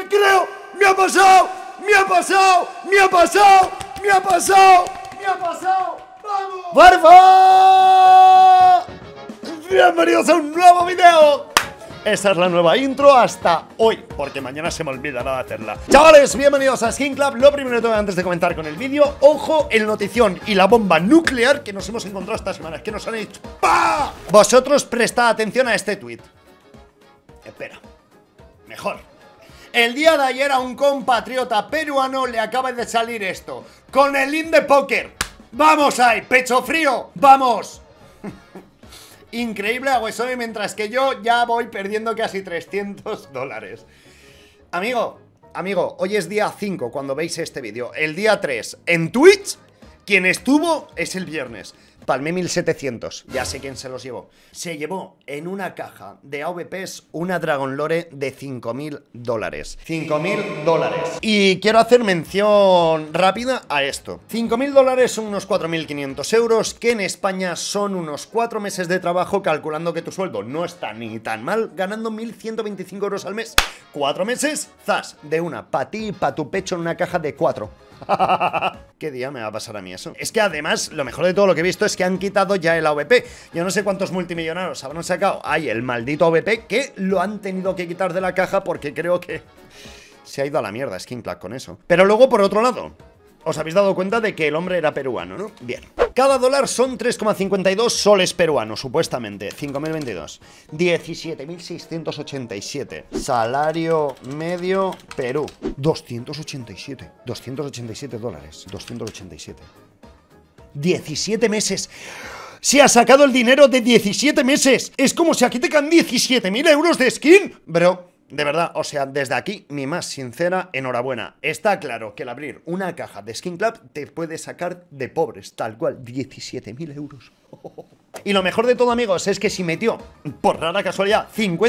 me creo! ¡Me ha pasado! ¡Me ha pasado! ¡Me ha pasado! ¡Me ha pasado! ¡Me ha pasado! ¡Vamos! ¡Barfa! ¡Bienvenidos a un nuevo video! Esta es la nueva intro hasta hoy, porque mañana se me olvidará de hacerla. Chavales, bienvenidos a Skin Club. Lo primero de todo, antes de comentar con el vídeo, ojo, el notición y la bomba nuclear que nos hemos encontrado esta semana, que nos han hecho ¡pah! Vosotros prestad atención a este tweet. Espera, mejor. El día de ayer a un compatriota peruano le acaba de salir esto, con el link de póker. ¡Vamos ahí! ¡Pecho frío! ¡Vamos! Increíble hago eso, mientras que yo ya voy perdiendo casi $300. Amigo, hoy es día 5 cuando veis este vídeo. El día 3 en Twitch, quien estuvo es el viernes. Palmé 1700, ya sé quién se los llevó. Se llevó en una caja de AVPs una Dragon Lore de $5.000. $5.000. Y quiero hacer mención rápida a esto. $5.000 son unos 4.500 euros, que en España son unos 4 meses de trabajo, calculando que tu sueldo no está ni tan mal, ganando 1.125 euros al mes. 4 meses, zas, de una, pa' ti y pa' tu pecho en una caja de 4. ¿Qué día me va a pasar a mí eso? Es que además, lo mejor de todo lo que he visto es que han quitado ya el AVP. Yo no sé cuántos multimillonarios habrán sacado. Hay el maldito AVP que lo han tenido que quitar de la caja porque creo que se ha ido a la mierda Skin Club con eso. Pero luego, por otro lado, os habéis dado cuenta de que el hombre era peruano, ¿no? Bien. Cada dólar son 3,52 soles peruanos, supuestamente. 5.022. 17.687. Salario medio Perú. 287. 287 dólares. 287. 17 meses. Se ha sacado el dinero de 17 meses. Es como si aquí te caen 17.000 euros de skin. Bro, de verdad, o sea, desde aquí, mi más sincera enhorabuena. Está claro que el abrir una caja de Skin Club te puede sacar de pobres, tal cual, 17.000 euros. Y lo mejor de todo, amigos, es que si metió, por rara casualidad,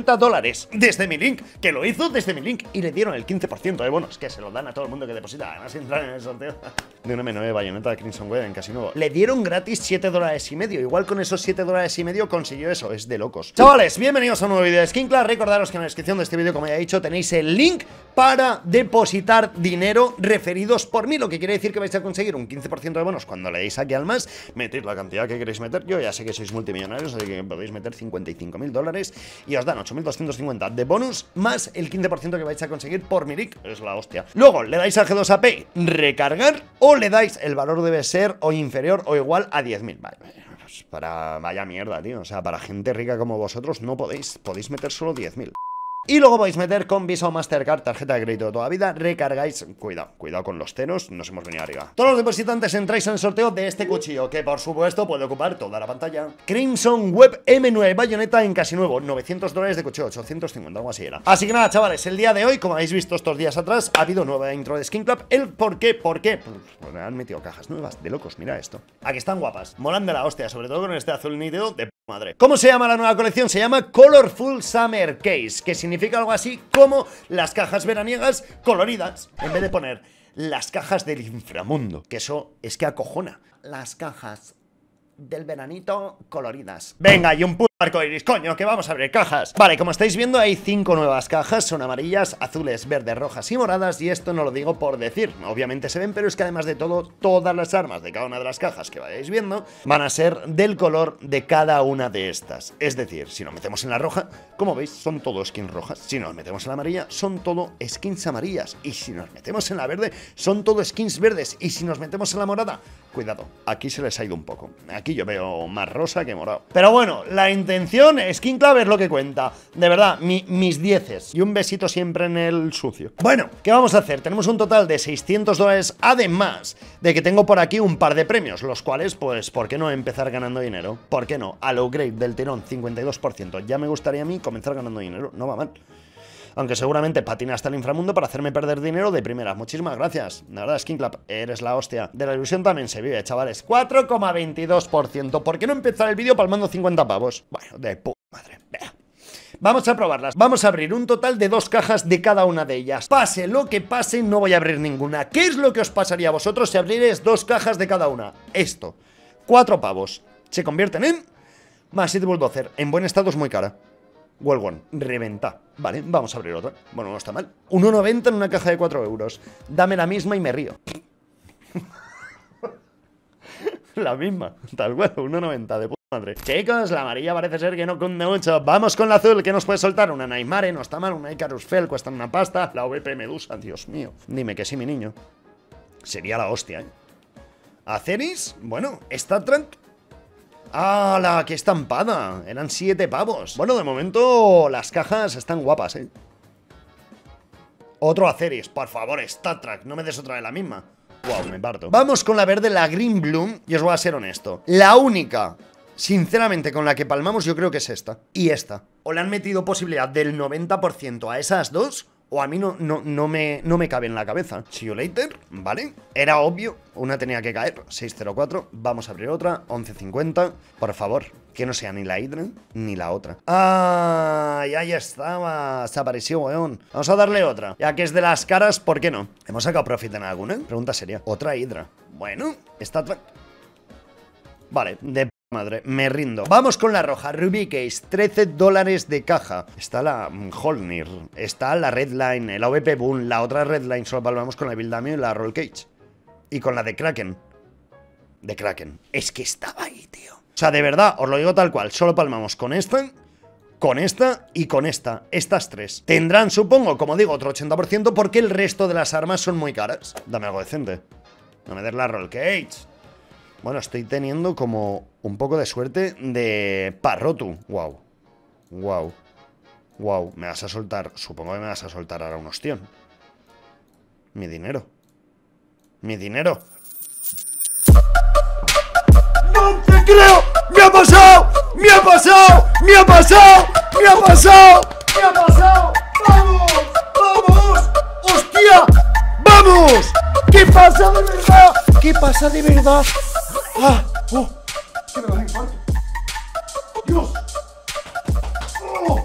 $50 desde mi link, que lo hizo desde mi link, y le dieron el 15% de bonos, que se lo dan a todo el mundo que deposita, además entrar en el sorteo de una M9 bayoneta de Crimson Web en casi nuevo. Le dieron gratis $7,5, igual con esos $7,5 consiguió eso, es de locos. Chavales, bienvenidos a un nuevo vídeo de Skin Club. Recordaros que en la descripción de este vídeo, como ya he dicho, tenéis el link para depositar dinero referidos por mí, lo que quiere decir que vais a conseguir un 15% de bonos cuando le deis aquí al más, metéis la cantidad que queréis meter. Yo ya sé que sois multimillonarios, así que podéis meter $55.000 y os dan 8.250 de bonus más el 15% que vais a conseguir por mi link. Es la hostia. Luego le dais a G2AP recargar o le dais, el valor debe ser o inferior o igual a 10.000. Vale, pues para vaya mierda, tío. O sea, para gente rica como vosotros no podéis meter solo 10.000. Y luego podéis meter con Visa o Mastercard, tarjeta de crédito de toda vida, recargáis, cuidado con los ceros, nos hemos venido arriba. Todos los depositantes entráis en el sorteo de este cuchillo, que por supuesto puede ocupar toda la pantalla. Crimson Web M9 bayoneta en casi nuevo, $900 de cuchillo, 850, algo así era. Así que nada, chavales, el día de hoy, como habéis visto estos días atrás, ha habido nueva intro de Skin Club. ¿El por qué? Pues me han metido cajas nuevas, de locos, mira esto. Aquí están guapas, molan de la hostia, sobre todo con este azul nítido de madre. ¿Cómo se llama la nueva colección? Se llama Colorful Summer Case, que significa algo así como las cajas veraniegas coloridas, en vez de poner las cajas del inframundo, que eso es que acojona. Las cajas del veranito coloridas. Venga, y un puto arcoiris, coño, que vamos a abrir cajas. Vale, como estáis viendo hay 5 nuevas cajas, son amarillas, azules, verdes, rojas y moradas, y esto no lo digo por decir, obviamente se ven, pero es que además de todo, todas las armas de cada una de las cajas que vayáis viendo van a ser del color de cada una de estas. Es decir, si nos metemos en la roja, como veis, son todo skins rojas. Si nos metemos en la amarilla, son todo skins amarillas. Y si nos metemos en la verde, son todo skins verdes. Y si nos metemos en la morada, cuidado, aquí se les ha ido un poco. Aquí yo veo más rosa que morado. Pero bueno, la intención, Skin Club es lo que cuenta. De verdad, mis 10 y un besito siempre en el sucio. Bueno, ¿qué vamos a hacer? Tenemos un total de $600, además de que tengo por aquí un par de premios, los cuales, pues, ¿por qué no empezar ganando dinero? ¿Por qué no? Al upgrade del tirón, 52%. Ya me gustaría a mí comenzar ganando dinero, no va mal. Aunque seguramente patina hasta el inframundo para hacerme perder dinero de primera. Muchísimas gracias. La verdad, Skin Club, eres la hostia. De la ilusión también se vive, chavales. 4,22%. ¿Por qué no empezar el vídeo palmando 50 pavos? Bueno, de puta madre. Vea. Vamos a probarlas. Vamos a abrir un total de 2 cajas de cada una de ellas. Pase lo que pase, no voy a abrir ninguna. ¿Qué es lo que os pasaría a vosotros si abrierais 2 cajas de cada una? Esto. 4 pavos. Se convierten en... Más 7 Bulldozer. En buen estado es muy cara. Well one, reventa. Vale, vamos a abrir otra. Bueno, no está mal. 1,90 en una caja de 4 euros. Dame la misma y me río. La misma, tal cual, 1,90 de puta madre. Chicos, la amarilla parece ser que no cunde mucho. Vamos con la azul, que nos puede soltar. Una Neymar, no está mal. Una Icarus Fel, cuesta una pasta. La VP Medusa, Dios mío. Dime que sí, mi niño. Sería la hostia, ¿eh? Aceris, bueno, StatTrak. ¡Hala! ¡Qué estampada! Eran 7 pavos. Bueno, de momento las cajas están guapas, ¿eh? Otro Aceris, por favor, StatTrak. No me des otra de la misma. Wow, me parto. Vamos con la verde, la Green Bloom. Y os voy a ser honesto. La única, sinceramente, con la que palmamos yo creo que es esta. Y esta. O le han metido posibilidad del 90% a esas dos, o a mí no me cabe en la cabeza. See you later, ¿vale? Era obvio, una tenía que caer. 604, vamos a abrir otra. 1150, por favor, que no sea ni la Hydra ni la otra. ¡Ay! Ahí estaba, se apareció, weón. Vamos a darle otra, ya que es de las caras, ¿por qué no? ¿Hemos sacado profit en alguna? Pregunta seria. Otra Hydra. Bueno, está... Vale, de... madre, me rindo. Vamos con la roja, Ruby Case, 13 dólares de caja. Está la Holnir, está la Redline, el AVP Boom, la otra Redline solo palmamos con la Bildamio y la Roll Cage. Y con la de Kraken. De Kraken. Es que estaba ahí, tío. O sea, de verdad, os lo digo tal cual, solo palmamos con esta y con esta. Estas tres. Tendrán, supongo, como digo, otro 80% porque el resto de las armas son muy caras. Dame algo decente. No me des la Roll Cage. Bueno, estoy teniendo como un poco de suerte de Parrotu. Wow. Wow. Wow. Me vas a soltar. Supongo que me vas a soltar ahora un ostión. Mi dinero. Mi dinero. ¡No te creo! ¡Me ha pasado! ¡Me ha pasado! ¡Me ha pasado! ¡Me ha pasado! ¡Me ha pasado! ¡Vamos! ¡Vamos! ¡Hostia! ¡Vamos! ¿Qué pasa de verdad? ¿Qué pasa de verdad? ¡Ah! ¡Oh! ¡Que me da un infarto! ¡Dios! ¡Oh!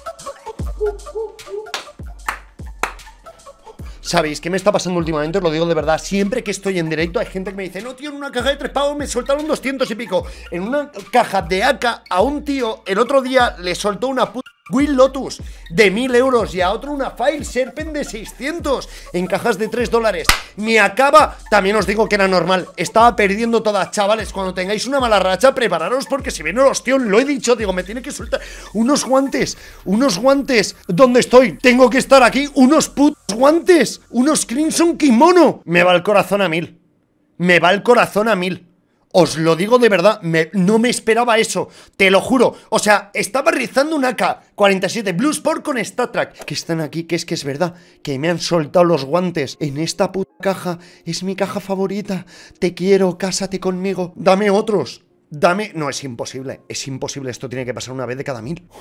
¿Sabéis qué me está pasando últimamente? Os lo digo de verdad. Siempre que estoy en directo hay gente que me dice: no, tío, en una caja de 3 pavos me soltaron 200 y pico. En una caja de AK a un tío el otro día le soltó una puta Will Lotus de 1000 euros y a otro una File Serpent de 600 en cajas de 3 dólares. Me acaba, también os digo que era normal, estaba perdiendo todas, chavales. Cuando tengáis una mala racha, prepararos porque si viene el ostión, lo he dicho, digo, me tiene que soltar unos guantes, ¿dónde estoy? Tengo que estar aquí, unos putos guantes, unos Crimson Kimono. Me va el corazón a 1000, me va el corazón a 1000. Os lo digo de verdad, no me esperaba eso, te lo juro. O sea, estaba rizando una AK-47 Blue Sport con StatTrak. Que están aquí, que es verdad, que me han soltado los guantes. En esta puta caja, es mi caja favorita. Te quiero, cásate conmigo. Dame otros, dame... No, es imposible, esto tiene que pasar una vez de cada 1000.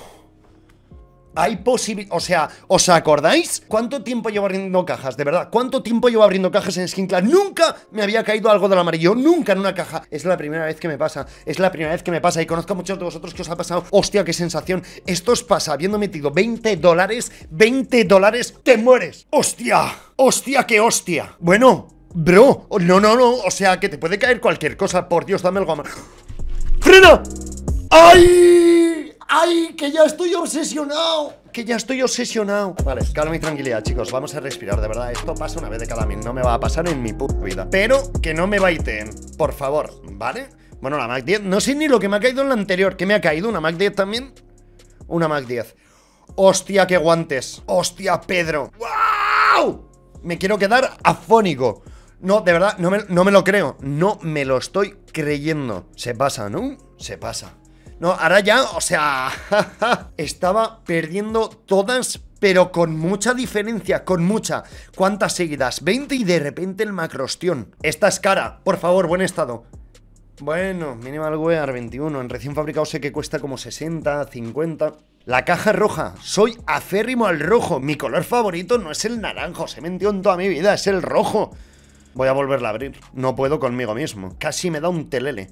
Hay posibilidad, o sea, ¿os acordáis? ¿Cuánto tiempo llevo abriendo cajas? De verdad, ¿cuánto tiempo llevo abriendo cajas en Skin Clan? Nunca me había caído algo del amarillo, nunca en una caja. Es la primera vez que me pasa, y conozco a muchos de vosotros que os ha pasado. Hostia, qué sensación. Esto os pasa habiendo metido 20 dólares, te mueres. Hostia, hostia, qué hostia. Bueno, bro, no, o sea, que te puede caer cualquier cosa. Por Dios, dame algo más. ¡Frena! ¡Ay! ¡Ay! ¡Que ya estoy obsesionado! Vale, calma y tranquilidad, chicos. Vamos a respirar, de verdad. Esto pasa una vez de cada 1000. No me va a pasar en mi puta vida. Pero que no me baiteen, por favor, ¿vale? Bueno, la Mac 10. No sé ni lo que me ha caído en la anterior. ¿Qué me ha caído? ¿Una Mac 10 también? Una Mac 10. ¡Hostia, qué guantes! ¡Hostia, Pedro! ¡Wow! Me quiero quedar afónico. No, de verdad, no me lo creo. No me lo estoy creyendo. Se pasa, ¿no? Se pasa. No, ahora ya, o sea, estaba perdiendo todas, pero con mucha diferencia, con mucha. ¿Cuántas seguidas? 20 y de repente el macrostión. Esta es cara, por favor, buen estado. Bueno, Minimal Wear 21, en recién fabricado sé que cuesta como 60, 50. La caja roja, soy aférrimo al rojo. Mi color favorito no es el naranjo, se me mentió en toda mi vida, es el rojo. Voy a volverla a abrir, no puedo conmigo mismo. Casi me da un telele.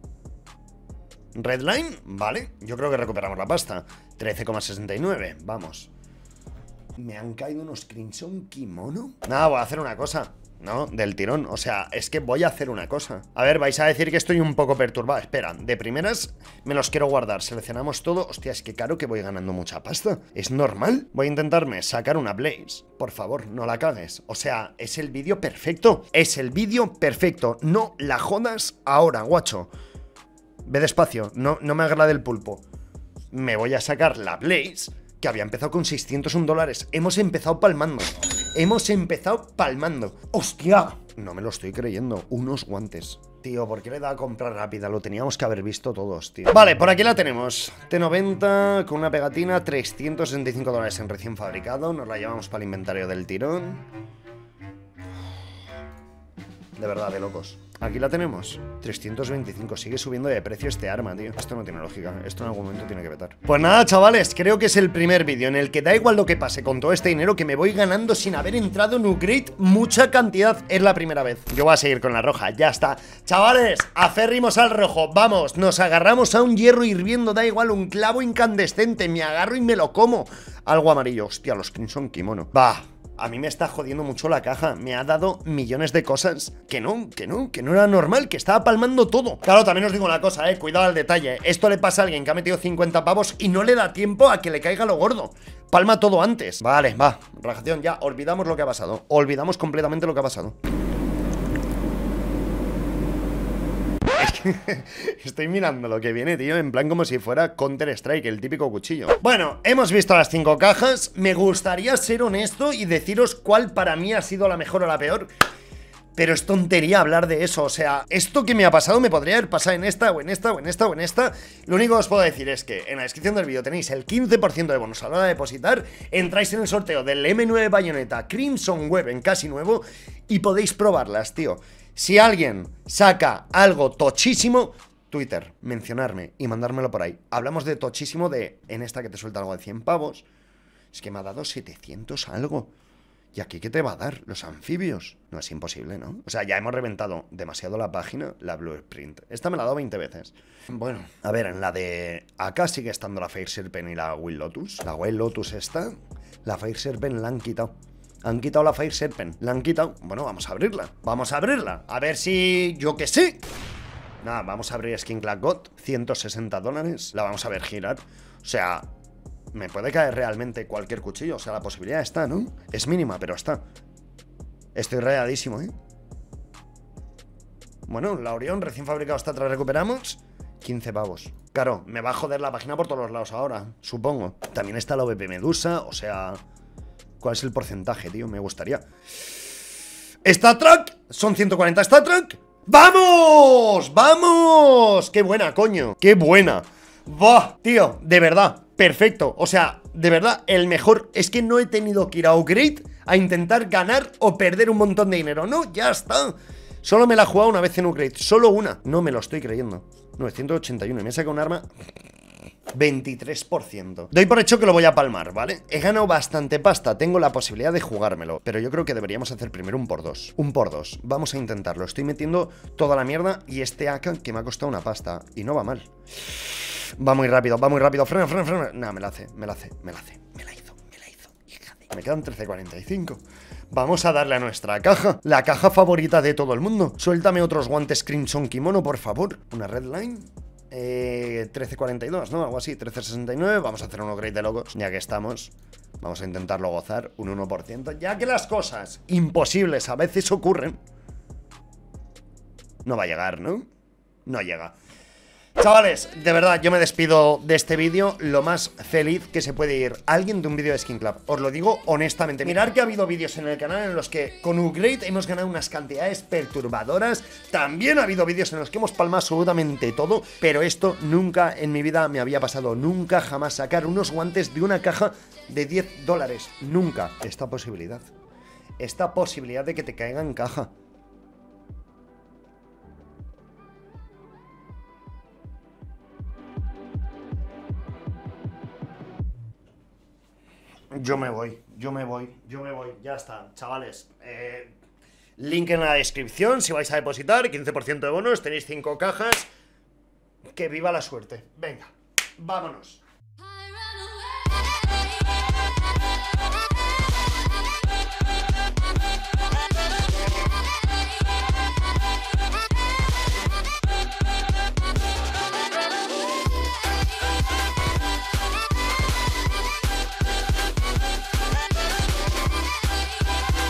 Redline, vale, yo creo que recuperamos la pasta. 13,69, vamos. ¿Me han caído unos Crimson Kimono? Nada, voy a hacer una cosa. ¿no? Del tirón. O sea, es que voy a hacer una cosa. A ver, vais a decir que estoy un poco perturbado. Espera, de primeras me los quiero guardar. Seleccionamos todo. Hostia, es que claro que voy ganando mucha pasta. ¿Es normal? Voy a intentarme sacar una Blaze. Por favor, no la cagues. O sea, es el vídeo perfecto. Es el vídeo perfecto. No la jodas ahora, guacho. Ve despacio. No me agarra del pulpo. Me voy a sacar la Blaze, que había empezado con $601. Hemos empezado palmando. Hemos empezado palmando. ¡Hostia! No me lo estoy creyendo. Unos guantes. Tío, ¿por qué le da a comprar rápida? Lo teníamos que haber visto todos, tío. Vale, por aquí la tenemos. T90 con una pegatina, $365 en recién fabricado. Nos la llevamos para el inventario del tirón. De verdad, de locos. Aquí la tenemos, 325, sigue subiendo de precio este arma, tío. Esto no tiene lógica, esto en algún momento tiene que petar. Pues nada, chavales, creo que es el primer vídeo en el que da igual lo que pase con todo este dinero, que me voy ganando sin haber entrado en upgrade mucha cantidad. Es la primera vez. Yo voy a seguir con la roja, ya está. Chavales, aferrimos al rojo, vamos, nos agarramos a un hierro hirviendo, da igual, un clavo incandescente, me agarro y me lo como. Algo amarillo, hostia, los Crimson Kimono. Va. A mí me está jodiendo mucho la caja. Me ha dado millones de cosas que no era normal, que estaba palmando todo. Claro, también os digo una cosa, cuidado al detalle. Esto le pasa a alguien que ha metido 50 pavos y no le da tiempo a que le caiga lo gordo. Palma todo antes. Vale, va, rajación, ya, olvidamos lo que ha pasado. Olvidamos completamente lo que ha pasado. Estoy mirando lo que viene, tío, en plan como si fuera Counter-Strike, el típico cuchillo. Bueno, hemos visto las 5 cajas. Me gustaría ser honesto y deciros cuál para mí ha sido la mejor o la peor, pero es tontería hablar de eso. O sea, esto que me ha pasado me podría haber pasado en esta, o en esta, o en esta, o en esta. Lo único que os puedo decir es que en la descripción del vídeo tenéis el 15% de bonus a la hora de depositar. Entráis en el sorteo del M9 Bayonetta Crimson Web en casi nuevo y podéis probarlas, tío. Si alguien saca algo tochísimo, Twitter, mencionarme y mandármelo por ahí. Hablamos de tochísimo de en esta que te suelta algo de 100 pavos. Es que me ha dado 700 algo. ¿Y aquí qué te va a dar? ¿Los anfibios? No, es imposible, ¿no? O sea, ya hemos reventado demasiado la página, la Blueprint. Esta me la ha dado 20 veces. Bueno, a ver, en la de acá sigue estando la Fire Serpent y la Wild Lotus. La Wild Lotus está, la Fire Serpent la han quitado. Han quitado la Fire Serpent, la han quitado. Bueno, vamos a abrirla, vamos a abrirla. A ver si, yo que sé. Nada, vamos a abrir Skin Clad God, $160. La vamos a ver girar. O sea, me puede caer realmente cualquier cuchillo. O sea, la posibilidad está, ¿no? Es mínima, pero está. Estoy rayadísimo, ¿eh? Bueno, la Orión recién fabricado hasta atrás recuperamos. 15 pavos. Claro, me va a joder la página por todos los lados ahora, supongo. También está la OVP Medusa, o sea... ¿Cuál es el porcentaje, tío? Me gustaría. Star Trek. Son 140 Star Trek. ¡Vamos! ¡Vamos! ¡Qué buena, coño! ¡Qué buena! ¡Buah! Tío, de verdad, perfecto. O sea, de verdad, el mejor. Es que no he tenido que ir a upgrade a intentar ganar o perder un montón de dinero. No, ya está. Solo me la he jugado una vez en upgrade. Solo una. No me lo estoy creyendo. 981. Y me he sacado un arma... 23%. Doy por hecho que lo voy a palmar, ¿vale? He ganado bastante pasta, tengo la posibilidad de jugármelo, pero yo creo que deberíamos hacer primero un por dos. Un por dos, vamos a intentarlo. Estoy metiendo toda la mierda y este AK que me ha costado una pasta. Y no va mal. Va muy rápido, frena, frena, frena. Nah, me la hizo. Me la hizo. Hija de... Me quedan 13.45. Vamos a darle a nuestra caja, la caja favorita de todo el mundo. Suéltame otros guantes Crimson Kimono, por favor. Una red line. 13.42, ¿no? Algo así, 13.69. Vamos a hacer un upgrade de logos, ya que estamos. Vamos a intentarlo gozar, un 1%. Ya que las cosas imposibles a veces ocurren. No va a llegar, ¿no? No llega. Chavales, de verdad, yo me despido de este vídeo lo más feliz que se puede ir alguien de un vídeo de Skin Club. Os lo digo honestamente. Mirad que ha habido vídeos en el canal en los que con upgrade hemos ganado unas cantidades perturbadoras. También ha habido vídeos en los que hemos palmado absolutamente todo. Pero esto nunca en mi vida me había pasado. Nunca jamás sacar unos guantes de una caja de $10. Nunca. Esta posibilidad de que te caiga en caja. Yo me voy, ya está, chavales. Link en la descripción si vais a depositar, 15% de bonos, tenéis 5 cajas. Que viva la suerte. Venga, vámonos.